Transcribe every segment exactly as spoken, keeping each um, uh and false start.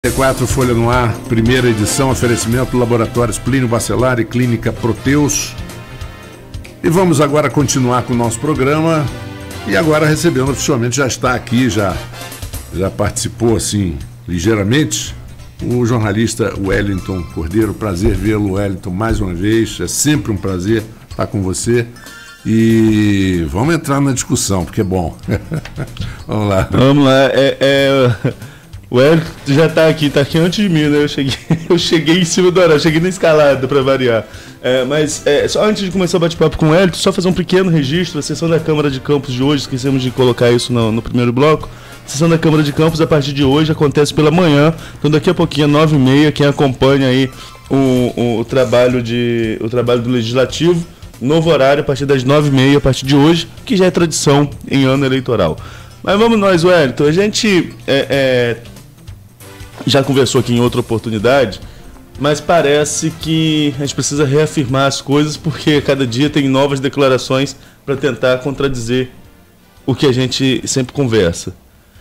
quatro Folha no Ar, primeira edição, oferecimento Laboratórios Plínio Bacelar e Clínica Proteus. E vamos agora continuar com o nosso programa. E agora recebendo oficialmente, já está aqui, já, já participou assim ligeiramente, o jornalista Wellington Cordeiro. Prazer vê-lo, Wellington, mais uma vez. É sempre um prazer estar com você. E vamos entrar na discussão, porque é bom. Vamos lá. Vamos lá. É... é... O Hélio já está aqui, está aqui antes de mim, né? Eu cheguei, eu cheguei em cima do horário, cheguei na escalada para variar. É, mas é, só antes de começar o bate-papo com o Hélio, só fazer um pequeno registro. A sessão da Câmara de Campos de hoje, esquecemos de colocar isso no, no primeiro bloco. A sessão da Câmara de Campos, a partir de hoje, acontece pela manhã. Então daqui a pouquinho, nove e meia, quem acompanha aí o, o, o, trabalho de, o trabalho do Legislativo, novo horário, a partir das nove e meia, a partir de hoje, que já é tradição em ano eleitoral. Mas vamos nós, Wellington. A gente... É, é, já conversou aqui em outra oportunidade, mas parece que a gente precisa reafirmar as coisas, porque cada dia tem novas declarações para tentar contradizer o que a gente sempre conversa.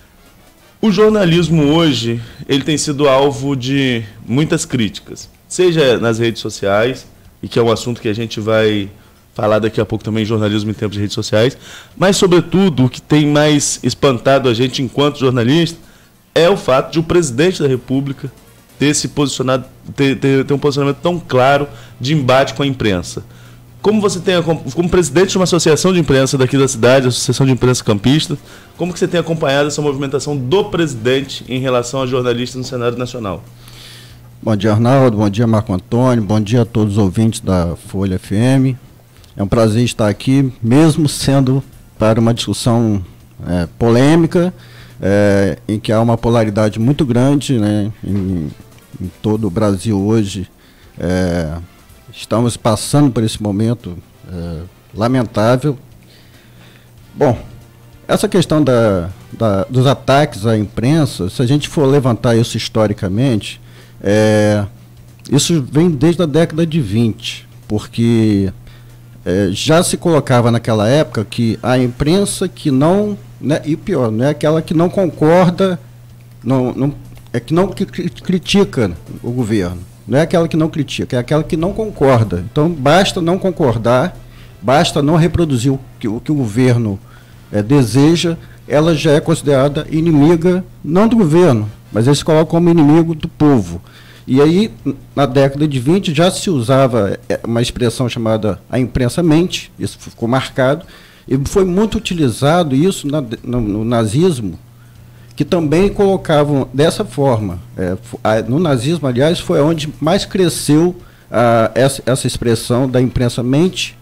O jornalismo hoje, ele tem sido alvo de muitas críticas, seja nas redes sociais, e que é um assunto que a gente vai falar daqui a pouco também, jornalismo em tempos de redes sociais, mas sobretudo o que tem mais espantado a gente enquanto jornalista é o fato de o presidente da República ter se posicionado, ter, ter, ter um posicionamento tão claro de embate com a imprensa. Como você tem, como presidente de uma associação de imprensa daqui da cidade, Associação de Imprensa Campista, como que você tem acompanhado essa movimentação do presidente em relação a jornalistas no cenário nacional? Bom dia, Arnaldo. Bom dia, Marco Antônio. Bom dia a todos os ouvintes da Folha F M. É um prazer estar aqui, mesmo sendo para uma discussão é, polêmica, É, em que há uma polaridade muito grande, né, em, em todo o Brasil hoje. É, estamos passando por esse momento é, lamentável. Bom, essa questão da, da, dos ataques à imprensa, se a gente for levantar isso historicamente, é, isso vem desde a década de vinte, porque é, já se colocava naquela época que a imprensa que não... Né, e pior, não é aquela que não concorda, não, não, é que não que critica o governo, não é aquela que não critica, é aquela que não concorda. Então basta não concordar, basta não reproduzir o que o, que o governo é, deseja, ela já é considerada inimiga, não do governo, mas eles colocam como inimigo do povo. E aí, na década de vinte, já se usava uma expressão chamada a imprensa mente, isso ficou marcado. E foi muito utilizado isso na, no, no nazismo, que também colocavam dessa forma. É, a, no nazismo, aliás, foi onde mais cresceu a, essa, essa expressão da imprensa mente.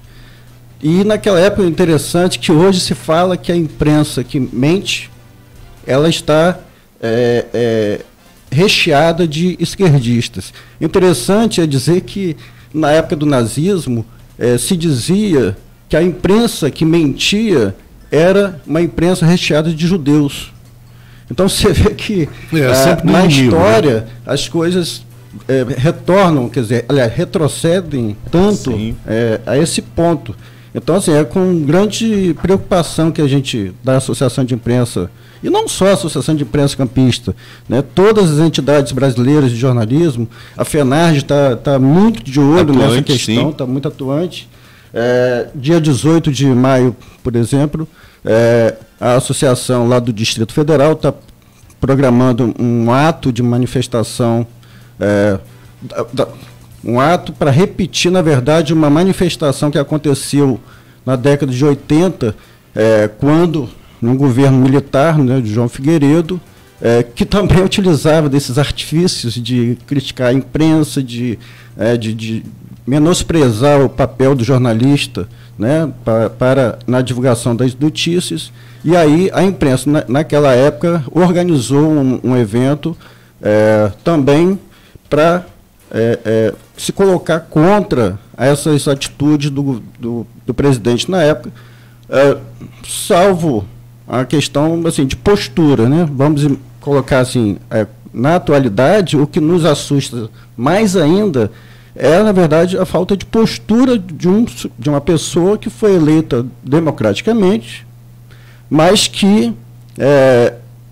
E naquela época é interessante que hoje se fala que a imprensa que mente, ela está é, é, recheada de esquerdistas. Interessante é dizer que na época do nazismo é, se dizia que a imprensa que mentia era uma imprensa recheada de judeus. Então você vê que é, ah, na história, né, as coisas é, retornam, quer dizer, aliás, retrocedem tanto é, a esse ponto. Então, assim, é com grande preocupação que a gente, da Associação de Imprensa, e não só a Associação de Imprensa Campista, né, todas as entidades brasileiras de jornalismo, a FENARJ está tá muito de olho atuante, nessa questão, está muito atuante. É, dia dezoito de maio, por exemplo, é, a associação lá do Distrito Federal está programando um ato de manifestação, é, da, da, um ato para repetir, na verdade, uma manifestação que aconteceu na década de oitenta, é, quando, no governo militar, né, de João Figueiredo, é, que também utilizava desses artifícios de criticar a imprensa, de, é, de, de menosprezar o papel do jornalista, né, para, para na divulgação das notícias. E aí a imprensa, na, naquela época, organizou um, um evento é, também para é, é, se colocar contra essas atitudes do, do, do presidente na época, é, salvo a questão assim, de postura, né? Vamos colocar assim, é, na atualidade, o que nos assusta mais ainda é, na verdade, a falta de postura de, um, de uma pessoa que foi eleita democraticamente, mas que é,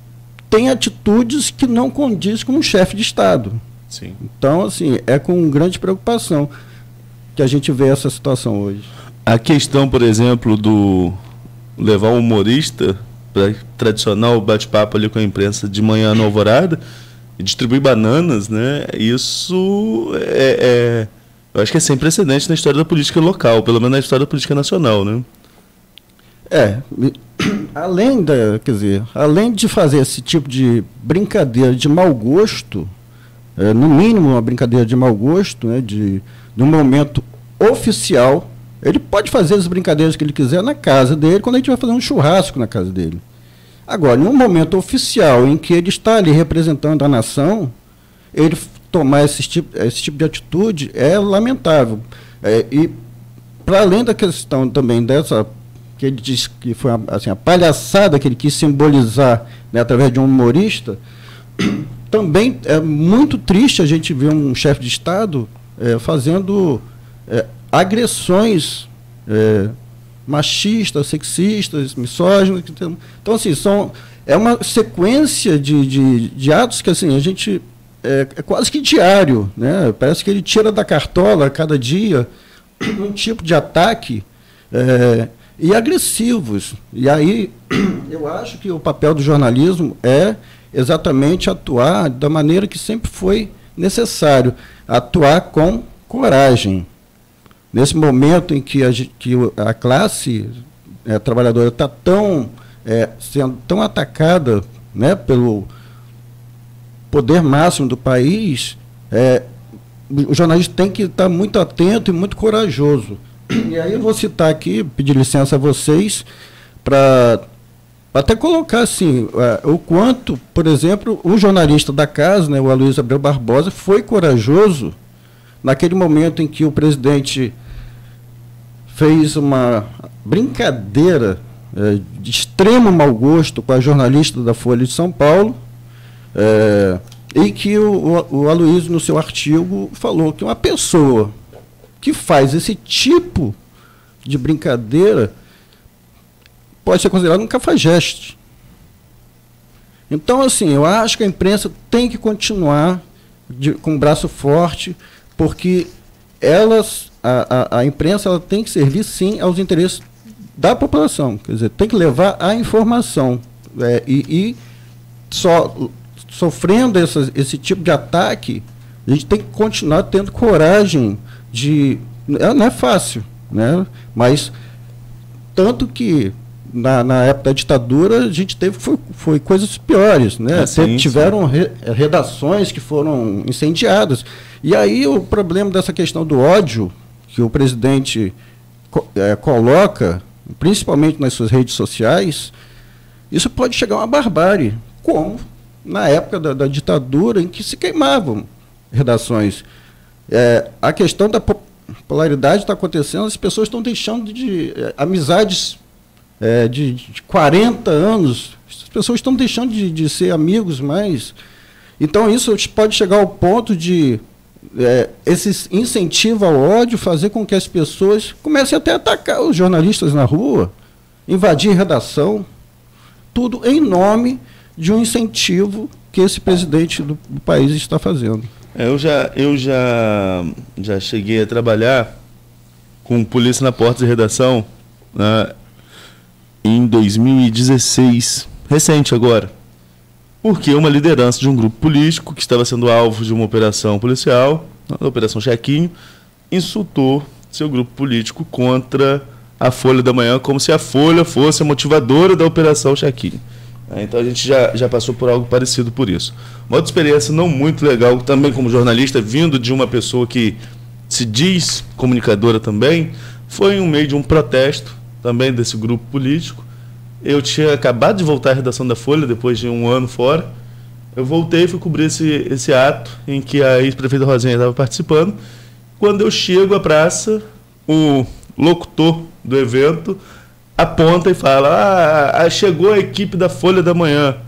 tem atitudes que não condizem com um chefe de Estado. Sim. Então, assim, é com grande preocupação que a gente vê essa situação hoje. A questão, por exemplo, do levar um humorista para tradicional bate-papo ali com a imprensa de manhã na Alvorada e distribuir bananas, né? Isso é, é, eu acho que é sem precedente na história da política local, pelo menos na história da política nacional, né? É, além da, quer dizer, além de fazer esse tipo de brincadeira de mau gosto, é, no mínimo uma brincadeira de mau gosto, né, de, de um momento oficial, ele pode fazer as brincadeiras que ele quiser na casa dele, quando a gente vai fazer um churrasco na casa dele. Agora, num momento oficial em que ele está ali representando a nação, ele tomar esse tipo, esse tipo de atitude é lamentável. É, e, para além da questão também dessa, que ele disse que foi a, assim, a palhaçada que ele quis simbolizar, né, através de um humorista, também é muito triste a gente ver um chefe de Estado é, fazendo é, agressões é, machistas, sexistas, misóginas. Então, assim, são, é uma sequência de, de, de atos que, assim, a gente é, é quase que diário, né? Parece que ele tira da cartola a cada dia um tipo de ataque é, e agressivos. E aí, eu acho que o papel do jornalismo é exatamente atuar da maneira que sempre foi necessário, atuar com coragem. Nesse momento em que a, que a classe é, trabalhadora está tão, é, sendo tão atacada, né, pelo poder máximo do país, é, o jornalista tem que estar muito atento e muito corajoso. E aí eu vou citar aqui, pedir licença a vocês, para até colocar assim, é, o quanto, por exemplo, o jornalista da casa, né, o Aloysio Abreu Barbosa, foi corajoso naquele momento em que o presidente fez uma brincadeira é, de extremo mau gosto com a jornalista da Folha de São Paulo, é, e que o, o, o Aloysio, no seu artigo, falou que uma pessoa que faz esse tipo de brincadeira pode ser considerada um cafajeste. Então, assim, eu acho que a imprensa tem que continuar de, com o braço forte, porque elas, a, a, a imprensa ela tem que servir, sim, aos interesses da população. Quer dizer, tem que levar a informação. É, e, e só sofrendo essa, esse tipo de ataque, a gente tem que continuar tendo coragem de... Não é fácil, né? Mas tanto que na, na época da ditadura a gente teve foi, foi coisas piores, né? Ah, sim, tiveram re, redações que foram incendiadas. E aí o problema dessa questão do ódio que o presidente co é, coloca, principalmente nas suas redes sociais, isso pode chegar a uma barbárie, como na época da, da ditadura, em que se queimavam redações. É, a questão da polaridade está acontecendo, as pessoas estão deixando de, de é, amizades é, de, de quarenta anos, as pessoas estão deixando de, de ser amigos mais. Então isso pode chegar ao ponto de é, esse incentivo ao ódio fazer com que as pessoas comecem até a atacar os jornalistas na rua, invadir redação, tudo em nome de um incentivo que esse presidente do, do país está fazendo. Eu já, eu já, já cheguei a trabalhar com polícia na porta de redação, né, em dois mil e dezesseis, recente agora, porque uma liderança de um grupo político que estava sendo alvo de uma operação policial, a Operação Chequinho, insultou seu grupo político contra a Folha da Manhã, como se a Folha fosse a motivadora da Operação Chequinho. Então a gente já, já passou por algo parecido por isso. Uma outra experiência não muito legal, também como jornalista, vindo de uma pessoa que se diz comunicadora também, foi em meio de um protesto também desse grupo político. Eu tinha acabado de voltar à redação da Folha, depois de um ano fora. Eu voltei e fui cobrir esse, esse ato em que a ex-prefeita Rosinha estava participando. Quando eu chego à praça, o locutor do evento aponta e fala: ah, chegou a equipe da Folha da Manhã.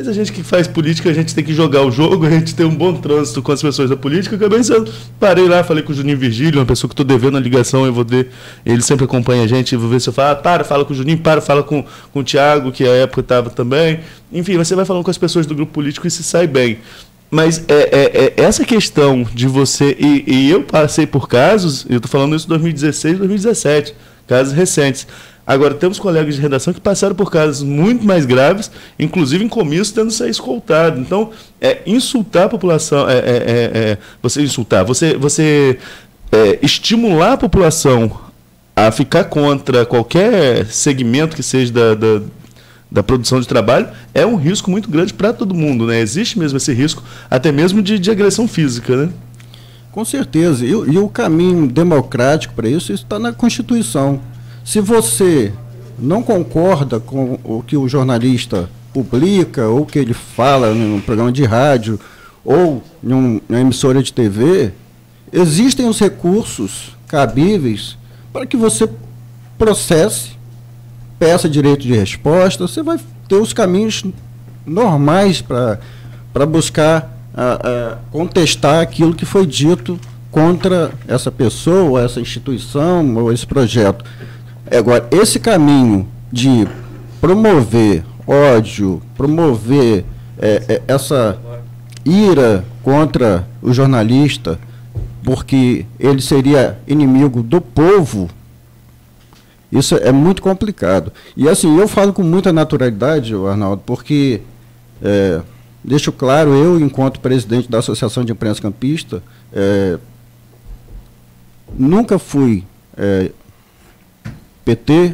Mas a gente que faz política, a gente tem que jogar o jogo, a gente tem um bom trânsito com as pessoas da política. Acabei sendo, parei lá, falei com o Juninho Virgílio, uma pessoa que estou devendo a ligação, eu vou ver, ele sempre acompanha a gente, eu vou ver se eu falo, ah, para, fala com o Juninho, para, fala com, com o Thiago, que à época estava também. Enfim, você vai falando com as pessoas do grupo político e se sai bem. Mas é, é, é essa questão de você, e, e eu passei por casos, eu estou falando isso em dois mil e dezesseis, dois mil e dezessete, casos recentes. Agora, temos colegas de redação que passaram por casos muito mais graves, inclusive em comício, tendo sair escoltado. Então, é, insultar a população, é, é, é, você insultar, você, você é, estimular a população a ficar contra qualquer segmento que seja da, da, da produção de trabalho, é um risco muito grande para todo mundo, né? Existe mesmo esse risco, até mesmo de, de agressão física, né? Com certeza. E, e o caminho democrático para isso está na Constituição. Se você não concorda com o que o jornalista publica, ou que ele fala num programa de rádio, ou em um, uma emissora de T V, existem os recursos cabíveis para que você processe, peça direito de resposta, você vai ter os caminhos normais para buscar a, a contestar aquilo que foi dito contra essa pessoa, essa instituição ou esse projeto. Agora, esse caminho de promover ódio, promover é, é, essa ira contra o jornalista, porque ele seria inimigo do povo, isso é muito complicado. E assim, eu falo com muita naturalidade, Arnaldo, porque, é, deixo claro, eu, enquanto presidente da Associação de Imprensa Campista, é, nunca fui é, P T,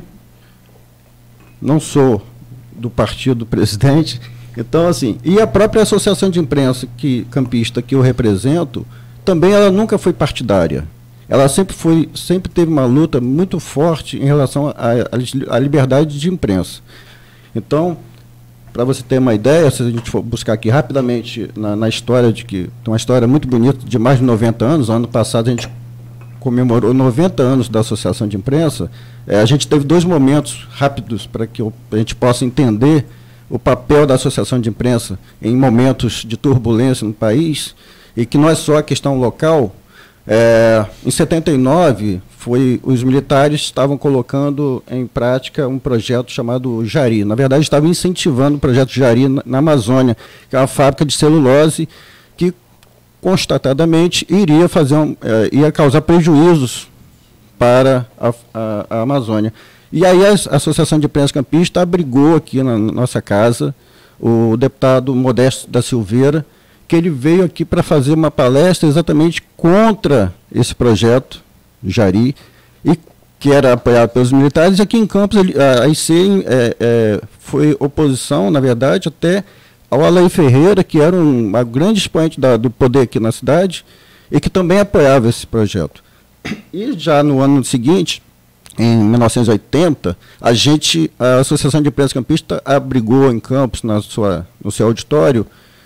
não sou do partido do presidente, então assim, e a própria Associação de Imprensa que, Campista que eu represento, também ela nunca foi partidária. Ela sempre foi, sempre teve uma luta muito forte em relação à liberdade de imprensa. Então, para você ter uma ideia, se a gente for buscar aqui rapidamente na, na história, de que tem uma história muito bonita de mais de noventa anos, ano passado a gente comemorou noventa anos da Associação de Imprensa, é, a gente teve dois momentos rápidos para que eu, a gente possa entender o papel da Associação de Imprensa em momentos de turbulência no país, e que não é só a questão local. É, em setenta e nove, foi, os militares estavam colocando em prática um projeto chamado Jari. Na verdade, estavam incentivando o projeto Jari na, na Amazônia, que é uma fábrica de celulose que constatadamente iria, fazer um, é, ia causar prejuízos para a, a, a Amazônia. E aí a Associação de Imprensa Campista abrigou aqui na nossa casa o deputado Modesto da Silveira, que ele veio aqui para fazer uma palestra exatamente contra esse projeto Jari, e que era apoiado pelos militares. Aqui em Campos, a, a I C é, é, foi oposição, na verdade, até ao Alain Ferreira, que era um, um grande expoente da, do poder aqui na cidade, e que também apoiava esse projeto. E já no ano seguinte, em mil novecentos e oitenta, a gente, a Associação de Imprensa Campista abrigou em Campos, na sua, no seu auditório,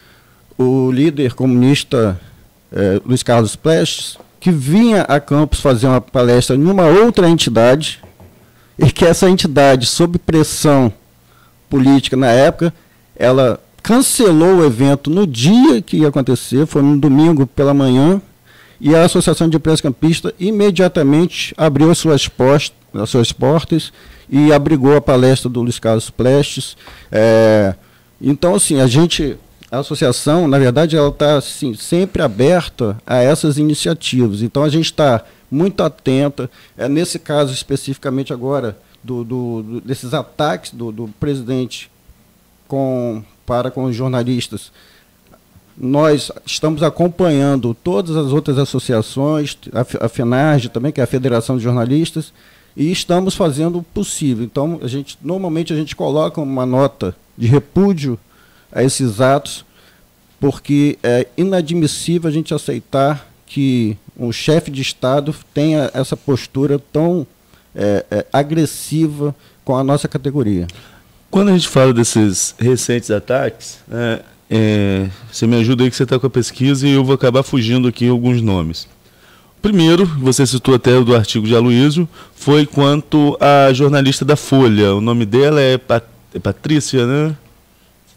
o líder comunista eh, Luiz Carlos Prestes, que vinha a Campos fazer uma palestra em uma outra entidade, e que essa entidade, sob pressão política na época, ela cancelou o evento no dia que ia acontecer, foi no domingo pela manhã, e a Associação de Imprensa Campista imediatamente abriu as suas, post, as suas portas e abrigou a palestra do Luiz Carlos Prestes. É, então, assim, a gente... A associação, na verdade, ela está assim, sempre aberta a essas iniciativas. Então, a gente está muito atenta. É, nesse caso, especificamente agora, do, do, do, desses ataques do, do presidente com, para com os jornalistas, nós estamos acompanhando todas as outras associações, a, a FENARGE também, que é a Federação de Jornalistas, e estamos fazendo o possível. Então, a gente, normalmente, a gente coloca uma nota de repúdio a esses atos, porque é inadmissível a gente aceitar que um chefe de Estado tenha essa postura tão é, é, agressiva com a nossa categoria. Quando a gente fala desses recentes ataques, é, é, você me ajuda aí que você está com a pesquisa e eu vou acabar fugindo aqui alguns nomes. Primeiro, você citou até o do artigo de Aloysio, foi quanto à jornalista da Folha. O nome dela é, Pat é Patrícia, né?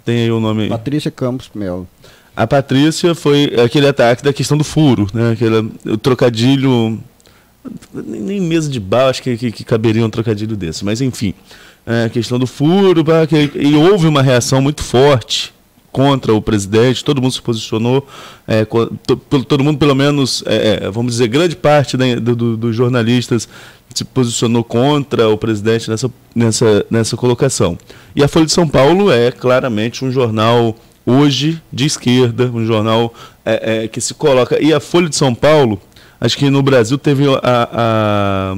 Tem aí o nome... Patrícia Campos Melo. A Patrícia foi aquele ataque da questão do furo, né? Aquele, o trocadilho... Nem mesa de bar, acho que, que, que caberia um trocadilho desse. Mas, enfim, a questão do furo... Que, e houve uma reação muito forte contra o presidente, todo mundo se posicionou, é, todo mundo, pelo menos, é, vamos dizer, grande parte da, do, dos jornalistas se posicionou contra o presidente nessa, nessa, nessa colocação. E a Folha de São Paulo é claramente um jornal... hoje de esquerda, um jornal é, é, que se coloca... E a Folha de São Paulo, acho que no Brasil teve a, a,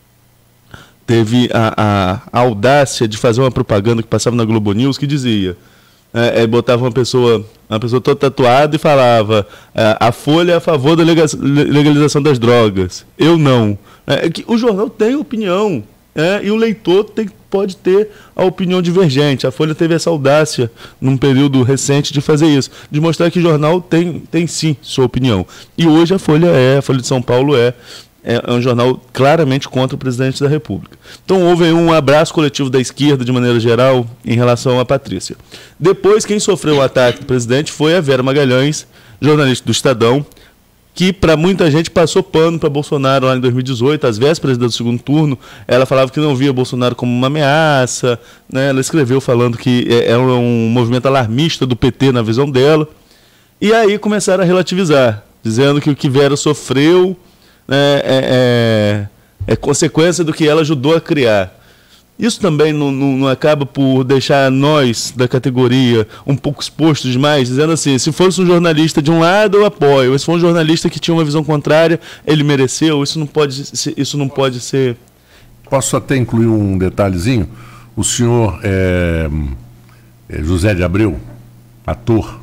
teve a, a, a audácia de fazer uma propaganda que passava na Globo News que dizia... É, é, botava uma pessoa, uma pessoa toda tatuada e falava é, a Folha é a favor da legalização das drogas. Eu não. É, que o jornal tem opinião. É, e o leitor tem, pode ter a opinião divergente. A Folha teve essa audácia, num período recente, de fazer isso, de mostrar que o jornal tem, tem sim sua opinião. E hoje a Folha é, a Folha de São Paulo é, é um jornal claramente contra o presidente da República. Então houve um abraço coletivo da esquerda, de maneira geral, em relação à Patrícia. Depois, quem sofreu o ataque do presidente foi a Vera Magalhães, jornalista do Estadão, que para muita gente passou pano para Bolsonaro lá em dois mil e dezoito, às vésperas do segundo turno. Ela falava que não via Bolsonaro como uma ameaça, né? Ela escreveu falando que era um movimento alarmista do P T na visão dela. E aí começaram a relativizar, dizendo que o que Vera sofreu né, é, é, é consequência do que ela ajudou a criar. Isso também não, não, não acaba por deixar nós, da categoria, um pouco expostos demais, dizendo assim, se fosse um jornalista de um lado, eu apoio, mas se for um jornalista que tinha uma visão contrária, ele mereceu, isso não pode ser... Isso não pode ser... Posso até incluir um detalhezinho? O senhor é, é José de Abreu, ator,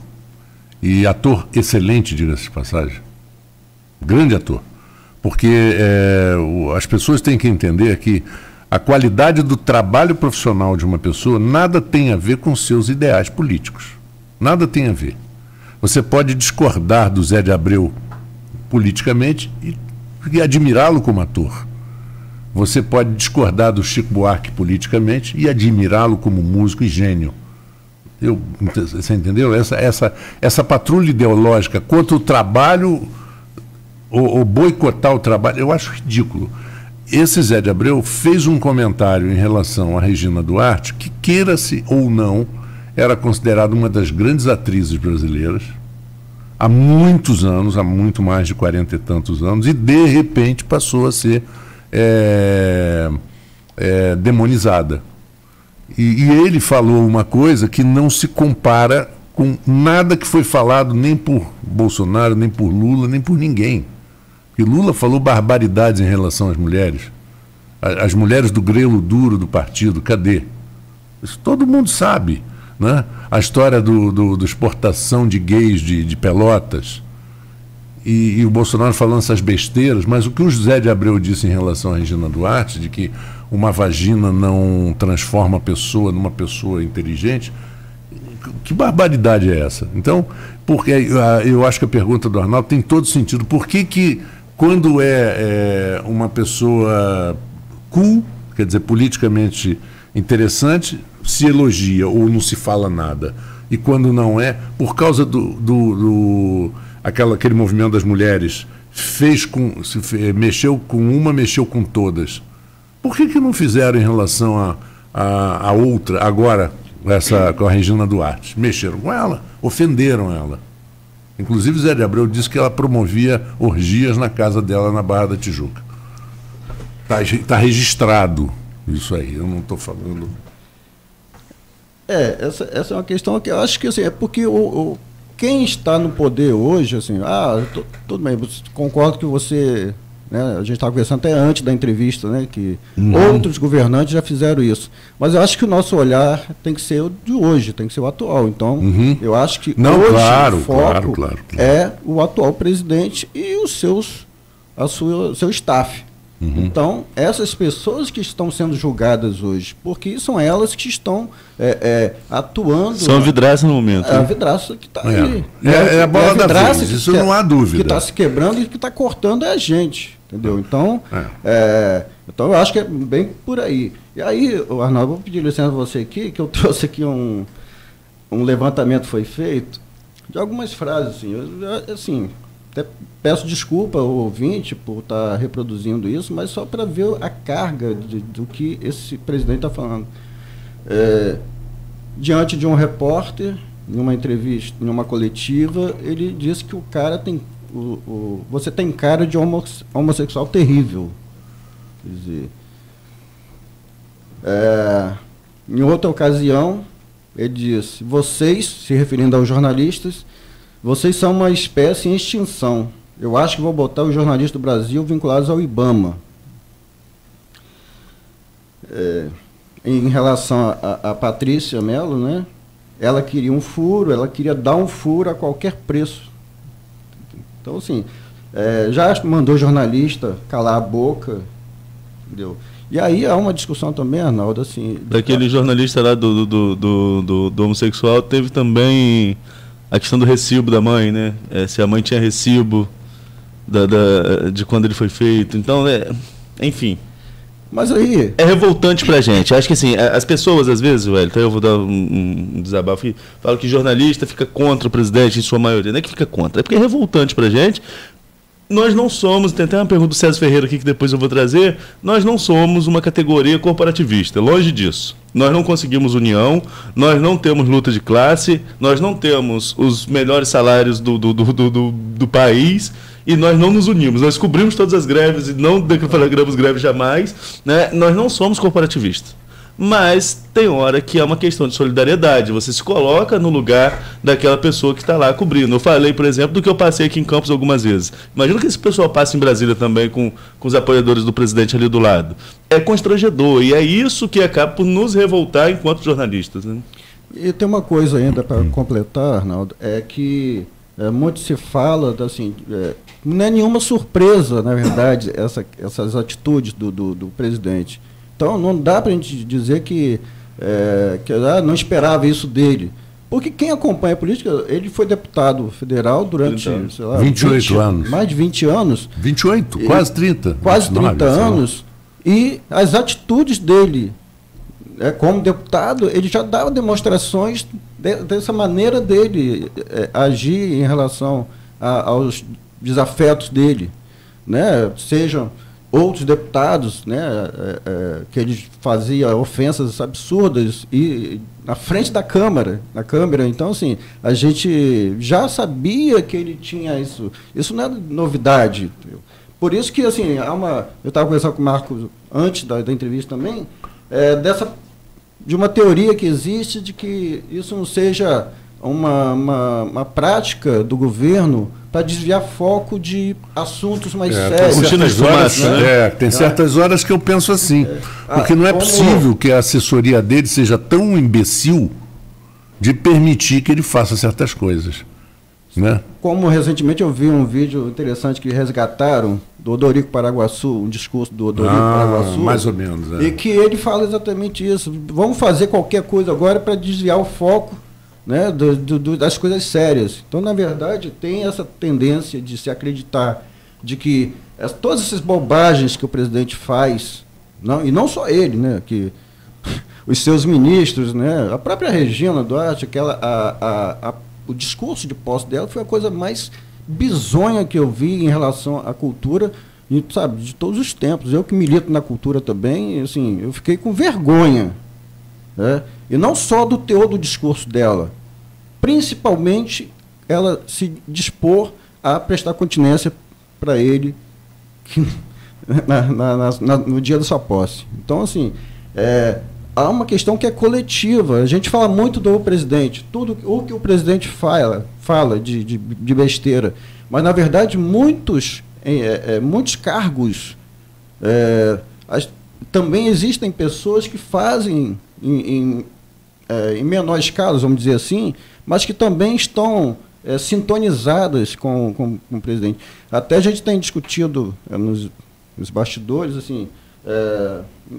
e ator excelente, diga-se de passagem, grande ator, porque é, o, as pessoas têm que entender que a qualidade do trabalho profissional de uma pessoa nada tem a ver com seus ideais políticos. Nada tem a ver. Você pode discordar do Zé de Abreu politicamente e, e admirá-lo como ator. Você pode discordar do Chico Buarque politicamente e admirá-lo como músico e gênio. Eu, você entendeu? Essa, essa, essa patrulha ideológica contra o trabalho, ou, ou boicotar o trabalho, eu acho ridículo. Esse Zé de Abreu fez um comentário em relação a Regina Duarte, que, queira-se ou não, era considerada uma das grandes atrizes brasileiras, há muitos anos, há muito mais de quarenta e tantos anos, e de repente passou a ser é, é, demonizada. E, e ele falou uma coisa que não se compara com nada que foi falado nem por Bolsonaro, nem por Lula, nem por ninguém. E Lula falou barbaridades em relação às mulheres. As mulheres do grelo duro do partido, cadê? Isso todo mundo sabe, né? A história do, do, do exportação de gays de, de Pelotas. E, e o Bolsonaro falando essas besteiras, mas o que o José de Abreu disse em relação a Regina Duarte, de que uma vagina não transforma a pessoa numa pessoa inteligente, que barbaridade é essa? Então, porque eu acho que a pergunta do Arnaldo tem todo sentido. Por que que quando é, é uma pessoa cool, quer dizer, politicamente interessante, se elogia ou não se fala nada? E quando não é, por causa do, do, do aquela, aquele movimento das mulheres, fez com, se, mexeu com uma, mexeu com todas. Por que que não fizeram em relação a, a, a outra, agora, essa, com a Regina Duarte? Mexeram com ela, ofenderam ela. Inclusive, Zé de Abreu disse que ela promovia orgias na casa dela na Barra da Tijuca. Está tá registrado isso aí, eu não estou falando... É, essa, essa é uma questão que eu acho que assim, é porque o, o, quem está no poder hoje, assim, ah, tô, tudo bem, concordo que você... Né, a gente estava conversando até antes da entrevista, né, que não. Outros governantes já fizeram isso. Mas eu acho que o nosso olhar tem que ser o de hoje, tem que ser o atual. Então, uhum. eu acho que não, hoje claro, o foco claro, claro, claro. é o atual presidente e os seus, a sua, seu staff. Uhum. Então, essas pessoas que estão sendo julgadas hoje, porque são elas que estão é, é, atuando... São a vidraça no momento. É a vidraça que está é. aí. É, é, é a bola é a da vez, isso que, não há dúvida. Que está se quebrando e que está cortando é a gente, entendeu? Então, é. É, então, eu acho que é bem por aí. E aí, Arnaldo, vou pedir licença a você aqui, que eu trouxe aqui um... um levantamento foi feito de algumas frases, assim, eu, assim, até peço desculpa ao ouvinte por estar reproduzindo isso, mas só para ver a carga de, do que esse presidente está falando. É, diante de um repórter, em uma entrevista, em uma coletiva, ele disse que o cara tem, o, o, você tem cara de homosse, homossexual terrível. Quer dizer, é, em outra ocasião, ele disse, vocês, se referindo aos jornalistas, vocês são uma espécie em extinção. Eu acho que vou botar os jornalistas do Brasil vinculados ao IBAMA. É, em relação a, a Patrícia Mello, né? Ela queria um furo, ela queria dar um furo a qualquer preço. Então, assim, é, já mandou jornalista calar a boca, entendeu? E aí há uma discussão também, Arnaldo, assim... Daquele jornalista lá do, do, do, do, do homossexual, teve também a questão do recibo da mãe, né? É, se a mãe tinha recibo da, da, de quando ele foi feito. Então, é, enfim... Mas aí... É revoltante pra gente. Acho que assim, as pessoas, às vezes, Wellington, eu vou dar um, um desabafo aqui, falam que jornalista fica contra o presidente, em sua maioria. Não é que fica contra, é porque é revoltante pra gente. Nós não somos, tem até uma pergunta do César Ferreira aqui que depois eu vou trazer, nós não somos uma categoria corporativista, longe disso. Nós não conseguimos união, nós não temos luta de classe, nós não temos os melhores salários do, do, do, do, do, do país, e nós não nos unimos. Nós cobrimos todas as greves e não declaramos greves jamais, né? Nós não somos corporativistas. Mas tem hora que é uma questão de solidariedade. Você se coloca no lugar daquela pessoa que está lá cobrindo. Eu falei, por exemplo, do que eu passei aqui em Campos algumas vezes. Imagina que esse pessoal passa em Brasília também com, com os apoiadores do presidente ali do lado. É constrangedor e é isso que acaba por nos revoltar enquanto jornalistas, né? E tem uma coisa ainda para completar, Arnaldo, é que é, muito se fala, assim, é, não é nenhuma surpresa, na verdade, essa, essas atitudes do, do, do presidente. Então, não dá para a gente dizer que, é, que ah, não esperava isso dele. Porque quem acompanha a política, ele foi deputado federal durante, sei lá, vinte e oito vinte, anos. Mais de vinte anos. vinte e oito, e, quase trinta. Quase trinta anos. E as atitudes dele, é, como deputado, ele já dava demonstrações de, dessa maneira dele é, agir em relação a, aos desafetos dele, né? Sejam outros deputados, né, é, é, que ele fazia ofensas absurdas e na frente da Câmara, na Câmara. Então, assim, a gente já sabia que ele tinha isso. Isso não é novidade. Por isso que, assim, há uma, eu estava conversando com o Marcos antes da, da entrevista também, é, dessa, de uma teoria que existe de que isso não seja uma, uma, uma prática do governo para desviar foco de assuntos mais é, sérios. Tem certas, horas, né? é, tem certas horas que eu penso assim, é. porque ah, não é como... possível que a assessoria dele seja tão imbecil de permitir que ele faça certas coisas. Né? Como recentemente eu vi um vídeo interessante que resgataram do Odorico Paraguaçu, um discurso do Odorico ah, Paraguaçu. Mais ou menos. É. E que ele fala exatamente isso. Vamos fazer qualquer coisa agora para desviar o foco, né, do, do, das coisas sérias. Então, na verdade, tem essa tendência de se acreditar de que as, todas essas bobagens que o presidente faz, não, e não só ele, né, que os seus ministros, né, a própria Regina Duarte, aquela, a, a, a, o discurso de posse dela foi a coisa mais bizonha que eu vi em relação à cultura, e, sabe, de todos os tempos. Eu que milito na cultura também, assim, eu fiquei com vergonha. É, e não só do teor do discurso dela, principalmente ela se dispor a prestar continência para ele que, na, na, na, no dia da sua posse. Então, assim, é, há uma questão que é coletiva. A gente fala muito do presidente, tudo o que o presidente fala, fala de, de, de besteira, mas, na verdade, muitos, é, é, muitos cargos, é, as, também existem pessoas que fazem Em, em, é, em menor escala, vamos dizer assim, mas que também estão é, sintonizadas com, com, com o presidente. Até a gente tem discutido é, nos, nos bastidores, assim, é,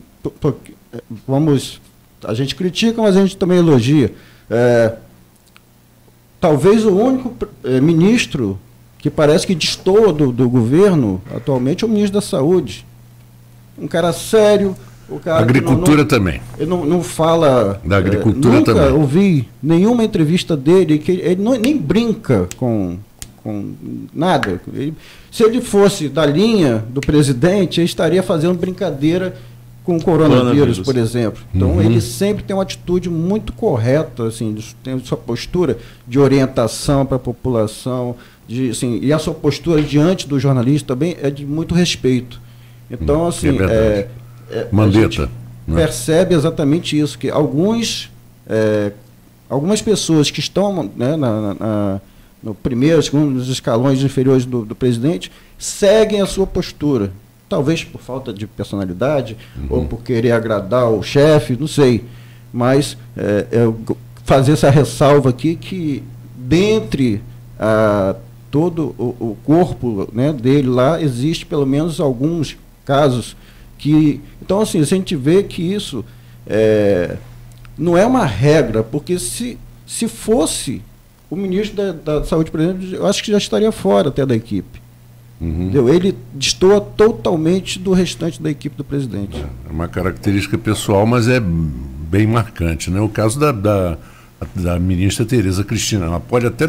vamos, a gente critica, mas a gente também elogia. É, talvez o único é, ministro que parece que destoa do, do governo atualmente é o ministro da Saúde. Um cara sério, O cara agricultura não, não, também. Ele não, não fala... Da agricultura é, nunca também. Nunca ouvi nenhuma entrevista dele, que ele não, nem brinca com, com nada. Ele, se ele fosse da linha do presidente, ele estaria fazendo brincadeira com o coronavírus, coronavírus. por exemplo. Então, uhum. ele sempre tem uma atitude muito correta, assim, tem sua postura de orientação para a população, de, assim, e a sua postura diante do jornalista também é de muito respeito. Então, assim, é é, é, Mandetta, né? percebe exatamente isso, que alguns, é, algumas pessoas que estão, né, na, na, na, no primeiro, segundo, nos escalões inferiores do, do presidente, seguem a sua postura. Talvez por falta de personalidade, uhum. ou por querer agradar o chefe, não sei. Mas é, é, fazer essa ressalva aqui que, dentre a, todo o, o corpo, né, dele lá, existe pelo menos alguns casos que... Então, assim, se a gente vê que isso é, não é uma regra, porque se, se fosse o ministro da, da Saúde, por exemplo, eu acho que já estaria fora até da equipe. Uhum. Ele destoa totalmente do restante da equipe do presidente. É uma característica pessoal, mas é bem marcante, né? O caso da, da, da ministra Tereza Cristina, ela pode até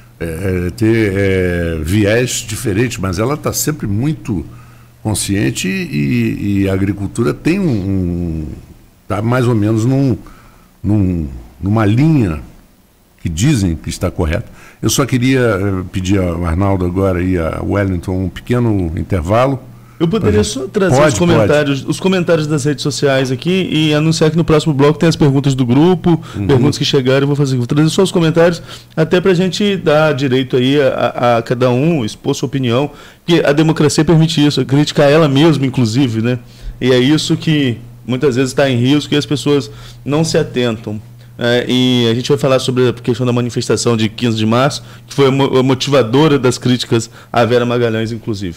é, ter é, viés diferentes, mas ela está sempre muito consciente e, e a agricultura tem um... está mais ou menos num, num, numa linha que dizem que está correta. Eu só queria pedir ao Arnaldo agora e a Wellington um pequeno intervalo. Eu poderia só trazer pode, os comentários, pode. os comentários das redes sociais aqui e anunciar que no próximo bloco tem as perguntas do grupo, uhum. perguntas que chegaram, eu vou fazer, vou trazer só os comentários, até para a gente dar direito aí a, a cada um expor sua opinião, porque a democracia permite isso, criticar ela mesma, inclusive, né? E é isso que muitas vezes está em risco e as pessoas não se atentam. É, e a gente vai falar sobre a questão da manifestação de quinze de março, que foi a motivadora das críticas à Vera Magalhães, inclusive.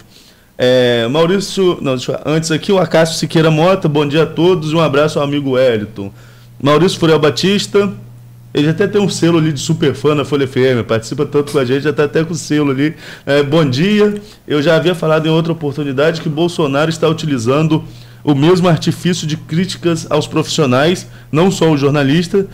É, Maurício, não, deixa eu, antes aqui o Acácio Siqueira Mota, bom dia a todos e um abraço ao amigo Wellington. Maurício Furiel Batista, ele até tem um selo ali de super fã na Folha F M, participa tanto com a gente, já está até com o selo ali. É, bom dia, eu já havia falado em outra oportunidade que Bolsonaro está utilizando o mesmo artifício de críticas aos profissionais, não só o jornalista,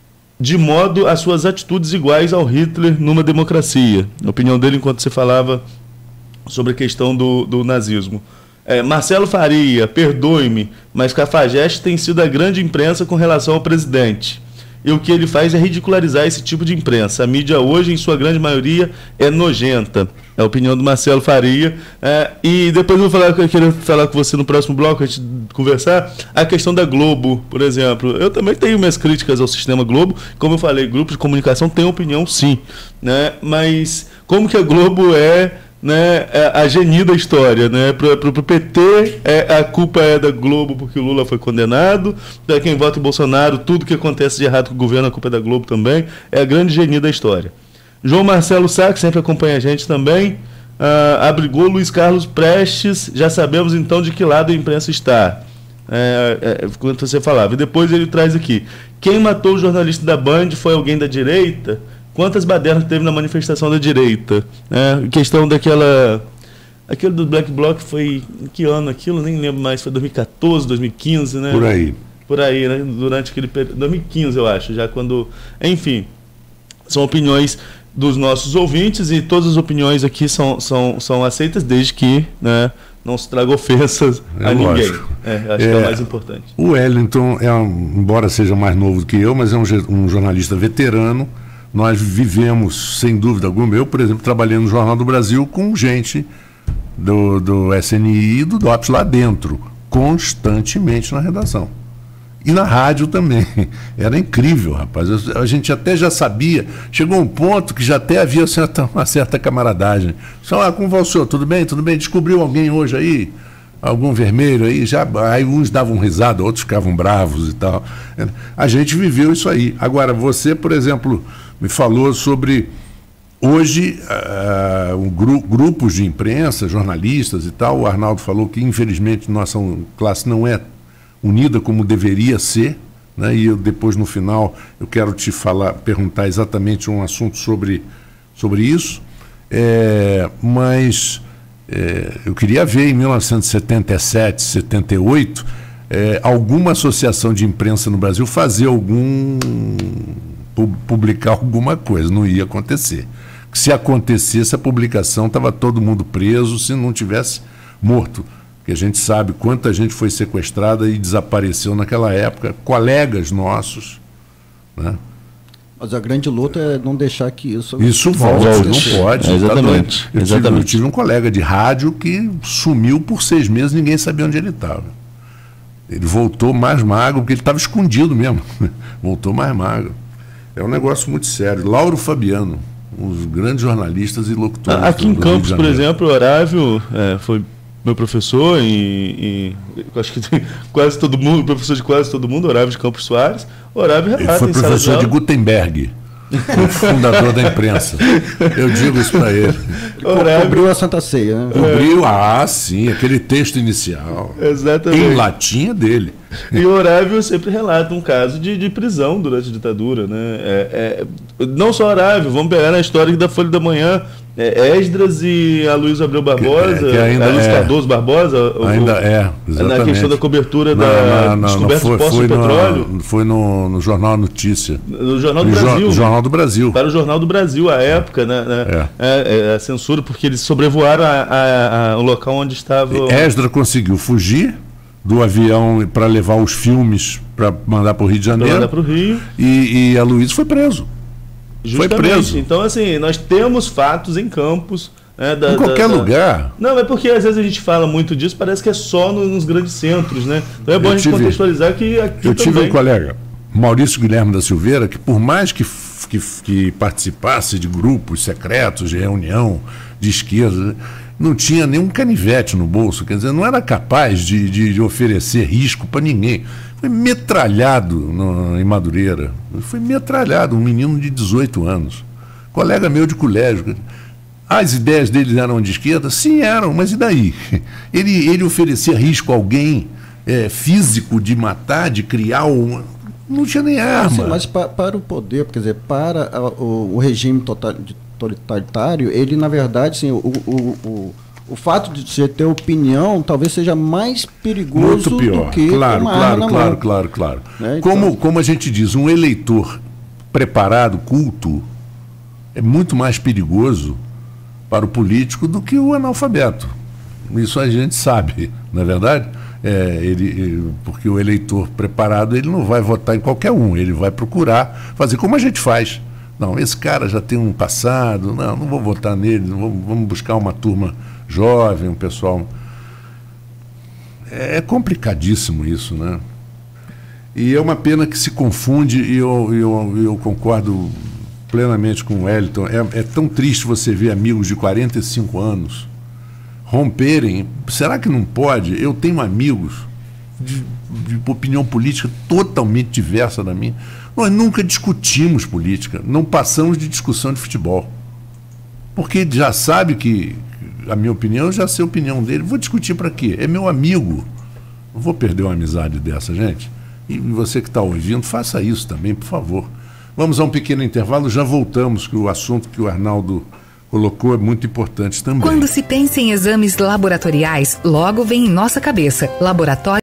de modo as suas atitudes iguais ao Hitler numa democracia. A opinião dele enquanto você falava sobre a questão do, do nazismo. É, Marcelo Faria, perdoe-me, mas Cafajeste tem sido a grande imprensa com relação ao presidente. E o que ele faz é ridicularizar esse tipo de imprensa. A mídia hoje, em sua grande maioria, é nojenta. É a opinião do Marcelo Faria. É, e depois eu vou falar, eu queria falar com você no próximo bloco, a gente conversar, a questão da Globo, por exemplo. Eu também tenho minhas críticas ao sistema Globo. Como eu falei, grupos de comunicação têm opinião, sim. Né? Mas como que a Globo é... Né, a genia da história, né? Para o P T é, a culpa é da Globo porque o Lula foi condenado, para quem vota em Bolsonaro tudo que acontece de errado com o governo a culpa é da Globo também, é a grande genia da história. João Marcelo Sá, que sempre acompanha a gente também, ah, abrigou Luiz Carlos Prestes, já sabemos então de que lado a imprensa está, é, é, quando você falava, e depois ele traz aqui, quem matou o jornalista da Band foi alguém da direita? Quantas badernas teve na manifestação da direita? É, questão daquela... Aquele do Black Bloc foi... Em que ano aquilo? Nem lembro mais. Foi dois mil e quatorze, dois mil e quinze, né? Por aí. Por aí, né? Durante aquele período... dois mil e quinze, eu acho. Já quando... Enfim. São opiniões dos nossos ouvintes e todas as opiniões aqui são, são, são aceitas desde que, né, não se traga ofensas é a ninguém. É, acho é, que é o mais importante. O Wellington, é um, embora seja mais novo do que eu, mas é um, um jornalista veterano. Nós vivemos, sem dúvida alguma, eu, por exemplo, trabalhei no Jornal do Brasil com gente do, do S N I e do DOPS lá dentro, constantemente na redação. E na rádio também. Era incrível, rapaz. A gente até já sabia, chegou um ponto que já até havia certa, uma certa camaradagem. Só, ah, como vai o senhor? Tudo bem? Tudo bem? Descobriu alguém hoje aí? Algum vermelho aí? Já, aí uns davam risada, outros ficavam bravos e tal. A gente viveu isso aí. Agora, você, por exemplo... me falou sobre, hoje, uh, um gru grupos de imprensa, jornalistas e tal. O Arnaldo falou que, infelizmente, nossa classe não é unida como deveria ser, né? E eu, depois, no final, eu quero te falar, perguntar exatamente um assunto sobre, sobre isso. É, mas é, eu queria ver, em mil novecentos e setenta e sete, setenta e oito, é, alguma associação de imprensa no Brasil fazer algum, publicar alguma coisa, não ia acontecer. Se acontecesse a publicação, estava todo mundo preso, se não tivesse morto. Porque a gente sabe quanta gente foi sequestrada e desapareceu naquela época, colegas nossos, né? Mas a grande luta é não deixar que isso... Isso volte, não pode. É, exatamente. Eu, exatamente. Tive, eu tive um colega de rádio que sumiu por seis meses, ninguém sabia onde ele estava. Ele voltou mais magro, porque ele estava escondido mesmo. Voltou mais magro. É um negócio muito sério. Lauro Fabiano, um dos grandes jornalistas e locutores. Aqui do, em Campos, por exemplo, o Horávio é, foi meu professor e, e acho que tem quase todo mundo, professor de quase todo mundo, Horávio de Campos Soares. Horávio relata. Ele foi professor de Gutenberg, o fundador da imprensa. Eu digo isso para ele. Horávio cobriu a Santa Ceia, né? Cobriu, ah, sim, aquele texto inicial. Exatamente. Em latim é dele. E o Horávio sempre relata um caso de, de prisão durante a ditadura, né? É, é, não só Horávio, vamos pegar na história da Folha da Manhã, é, Esdras e Aloysio Abreu Barbosa, que, que ainda Aloysio é, Cardoso Barbosa, ainda o, é, exatamente. Na questão da cobertura não, da não, não, descoberta foi, de poços de petróleo. No, foi no, no Jornal Notícia. No Jornal do no Brasil. Jo, Jornal do Brasil. Para o Jornal do Brasil, à época, né, né, é. É, é, a censura, porque eles sobrevoaram a, a, a, o local onde estava... Esdras conseguiu fugir do avião para levar os filmes para mandar para o Rio de Janeiro. Para mandar para o Rio. E, e Aloysio foi preso. Justamente. Foi preso. Então, assim, nós temos fatos em Campos. Né, da, em qualquer da, da... lugar. Não, é porque às vezes a gente fala muito disso, parece que é só no, nos grandes centros, né? Então é bom eu a gente tive, contextualizar que aqui Eu tive também... um colega, Maurício Guilherme da Silveira, que por mais que, que, que participasse de grupos secretos, de reunião de esquerda, não tinha nenhum canivete no bolso, quer dizer, não era capaz de, de, de oferecer risco para ninguém. Foi metralhado no, em Madureira. Foi metralhado, um menino de dezoito anos. Colega meu de colégio. As ideias dele eram de esquerda? Sim, eram, mas e daí? Ele, ele oferecia risco a alguém é, físico de matar, de criar uma... Não tinha nem arma. Sim, mas pa, para o poder, quer dizer, para a, o, o regime totalitário, ele, na verdade, sim, o, o, o, o fato de você ter opinião talvez seja mais perigoso Muito pior. do que claro, uma claro, arma na claro, mão. claro, claro, Né? como, Então... como a gente diz, um eleitor preparado, culto, é muito mais perigoso para o político do que o analfabeto. Isso a gente sabe, não é verdade? É, ele, porque o eleitor preparado ele não vai votar em qualquer um, ele vai procurar fazer como a gente faz. Não, esse cara já tem um passado, não, não vou votar nele, não vou, vamos buscar uma turma jovem, um pessoal... É complicadíssimo isso, né? E é uma pena que se confunde, e eu, eu, eu concordo plenamente com o Wellington. É, é tão triste você ver amigos de quarenta e cinco anos romperem. Será que não pode? Eu tenho amigos de, de opinião política totalmente diversa da minha. Nós nunca discutimos política, não passamos de discussão de futebol. Porque já sabe que a minha opinião, eu já sei a opinião dele. Vou discutir para quê? É meu amigo. Não vou perder uma amizade dessa, gente. E você que está ouvindo, faça isso também, por favor. Vamos a um pequeno intervalo, já voltamos, que o assunto que o Arnaldo colocou é muito importante também. Quando se pensa em exames laboratoriais, logo vem em nossa cabeça, laboratório